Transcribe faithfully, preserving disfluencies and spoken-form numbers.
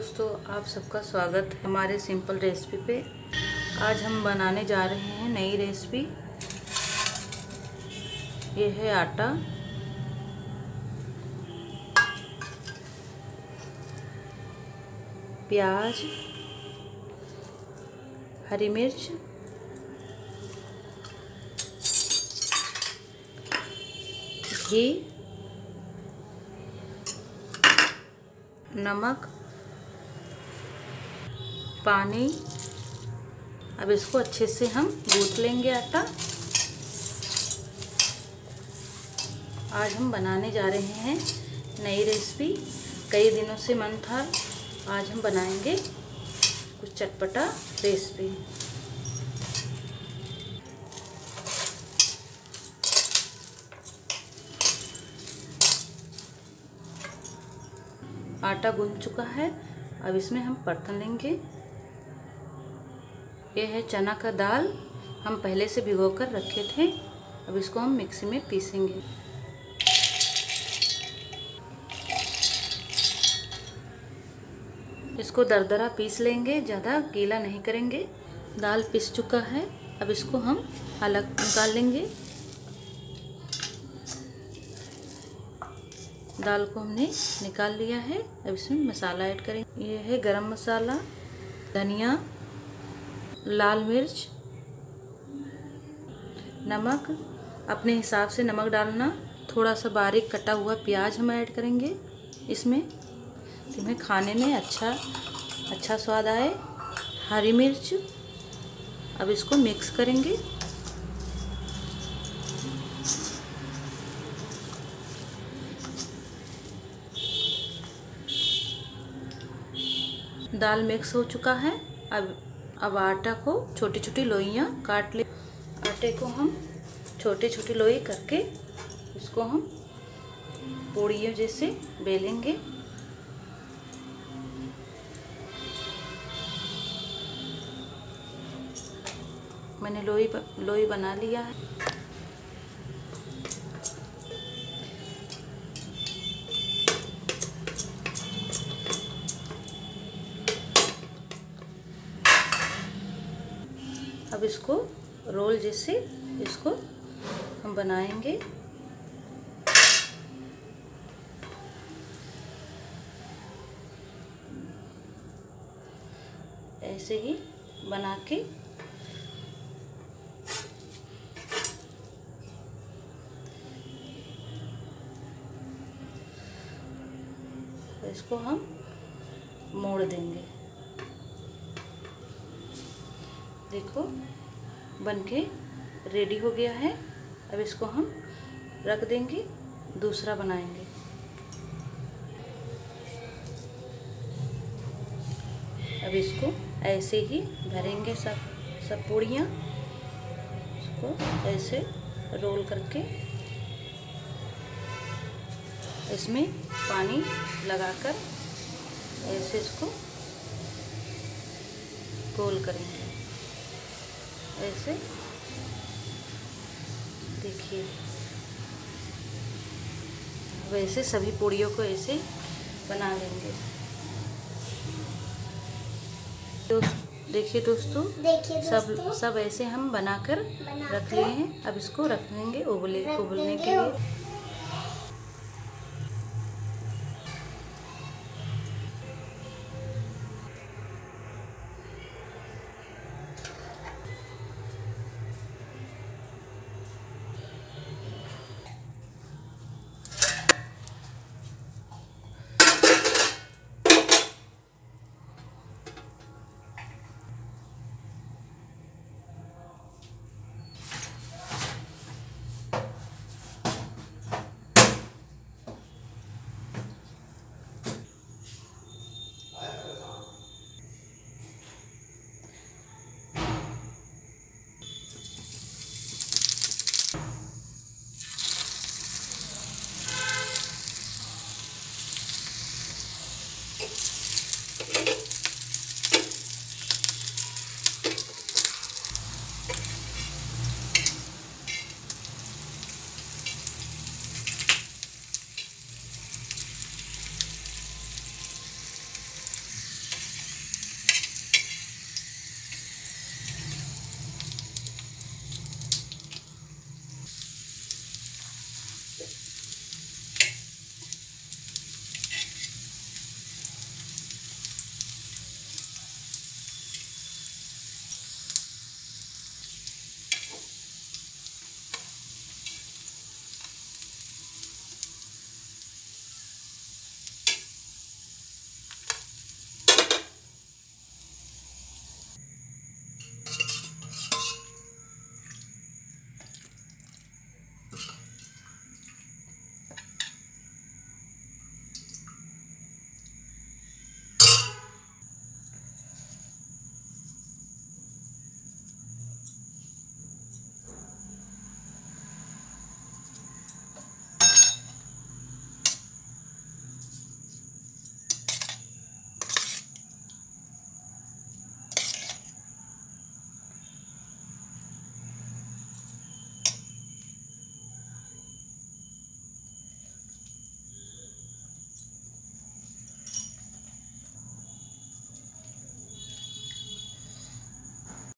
दोस्तों, आप सबका स्वागत है हमारे सिंपल रेसिपी पे। आज हम बनाने जा रहे हैं नई रेसिपी। ये है आटा, प्याज, हरी मिर्च, घी, नमक, पानी। अब इसको अच्छे से हम गूंथ लेंगे आटा। आज हम बनाने जा रहे हैं नई रेसिपी। कई दिनों से मन था, आज हम बनाएंगे कुछ चटपटा रेसिपी। आटा गूंथ चुका है। अब इसमें हम परतन लेंगे। ये है चना का दाल, हम पहले से भिगो कर रखे थे। अब इसको हम मिक्सी में पीसेंगे। इसको दरदरा पीस लेंगे, ज़्यादा गीला नहीं करेंगे। दाल पिस चुका है। अब इसको हम अलग निकाल लेंगे। दाल को हमने निकाल लिया है। अब इसमें मसाला ऐड करेंगे। ये है गरम मसाला, धनिया, लाल मिर्च, नमक। अपने हिसाब से नमक डालना। थोड़ा सा बारीक कटा हुआ प्याज हम ऐड करेंगे इसमें, जिसमें खाने में अच्छा अच्छा स्वाद आए। हरी मिर्च। अब इसको मिक्स करेंगे। दाल मिक्स हो चुका है। अब अब आटा को छोटी छोटी लोइयाँ काट ले। आटे को हम छोटे छोटी लोई करके इसको हम पूड़ियों जैसे बेलेंगे। मैंने लोई लोई बना लिया है। अब इसको रोल जैसे इसको हम बनाएंगे। ऐसे ही बना के इसको हम मोड़ देंगे। देखो बनके रेडी हो गया है। अब इसको हम रख देंगे, दूसरा बनाएंगे। अब इसको ऐसे ही भरेंगे सब सब पूड़ियाँ। इसको ऐसे रोल करके इसमें पानी लगाकर ऐसे इसको गोल करेंगे। ऐसे देखिए, वैसे सभी पूड़ियों को ऐसे बना लेंगे। दोस्त देखिए दोस्तों, देखिए सब सब ऐसे हम बनाकर बना रख लिए हैं। अब इसको रख देंगे उबले उबलने के लिए।